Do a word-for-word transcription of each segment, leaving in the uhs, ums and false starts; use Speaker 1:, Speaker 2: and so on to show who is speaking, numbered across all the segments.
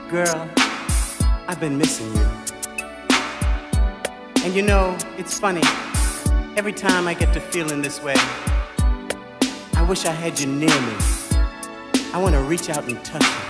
Speaker 1: Girl, I've been missing you. And you know, it's funny, every time I get to feeling this way, I wish I had you near me. I want to reach out and touch you.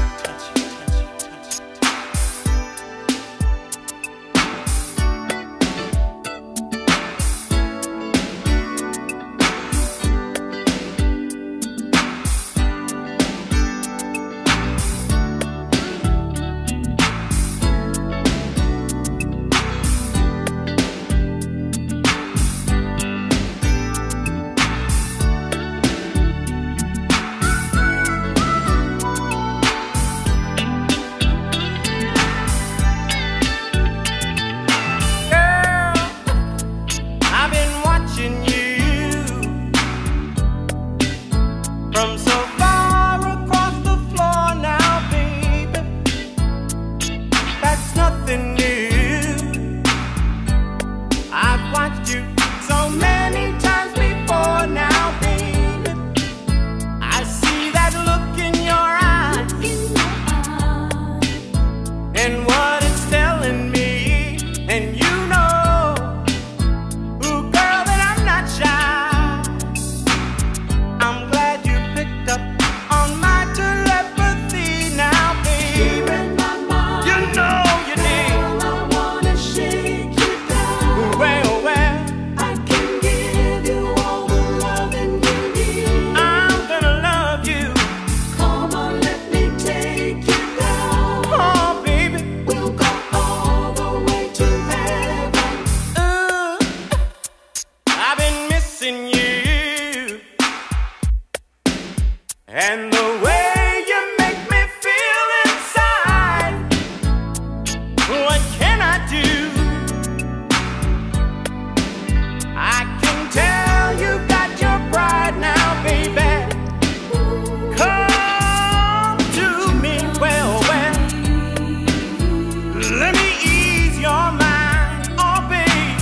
Speaker 1: And the way you make me feel inside, what can I do? I can tell you've got your pride now, baby. Come to me, well, well, let me ease your mind, oh babe.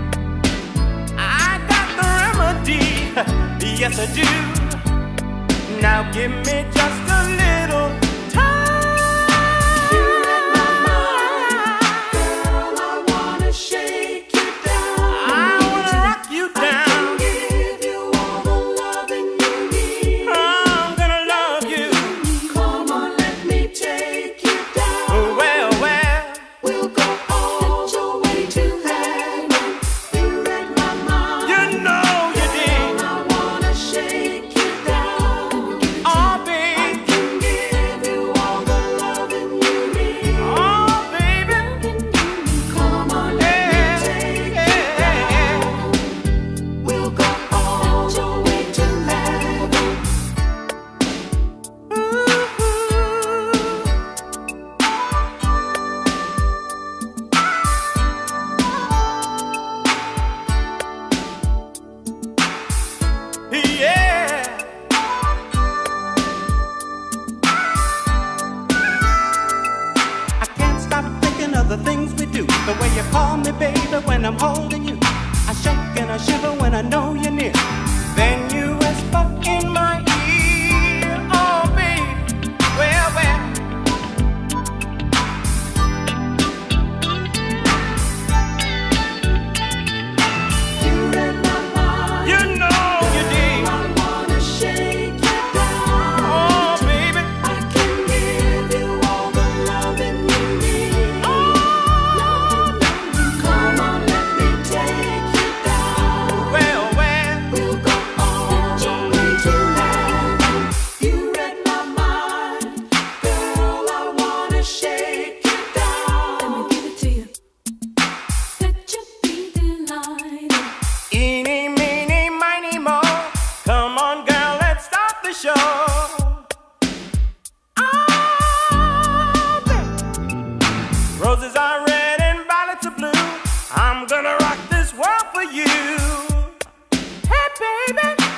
Speaker 1: I got the remedy, yes I do. Now give me just a little time.
Speaker 2: You're in my mind, girl, I wanna shake you down.
Speaker 1: I wanna rock you down.
Speaker 2: I can give you all the loving you need.
Speaker 1: I'm gonna love you.
Speaker 2: Come on, let me take you down.
Speaker 1: Well, well,
Speaker 2: we'll go all the way to heaven. You're in my mind,
Speaker 1: you know you did.
Speaker 2: girl, I wanna shake you down.
Speaker 1: Oh, babe.
Speaker 2: I can give you all the loving you need.
Speaker 1: Oh, baby.
Speaker 2: Come on, let me take you down. We'll go all the way to heaven.
Speaker 1: Yeah. I can't stop thinking of the things we do. The way you call me, baby, when I'm holding you. I shake and I shiver when I know you're near. Then you whisper in my ear, oh, baby, well, well.
Speaker 2: You're in my mind,
Speaker 1: You know you did.
Speaker 2: I wanna shake you down.
Speaker 1: Oh, baby.
Speaker 2: I can give you all the loving you need. Come on, let me take you down.
Speaker 1: Well, well.
Speaker 2: We'll go all the way to heaven. You're in my mind, girl, I wanna shake you down. Let me give it to you. Let you be delighted.
Speaker 1: Eeny, meeny, miny, mo. Come on, girl, let's start the show. Oh, baby. Roses are red and violets are blue. I'm gonna rock this world for you. Hey, baby.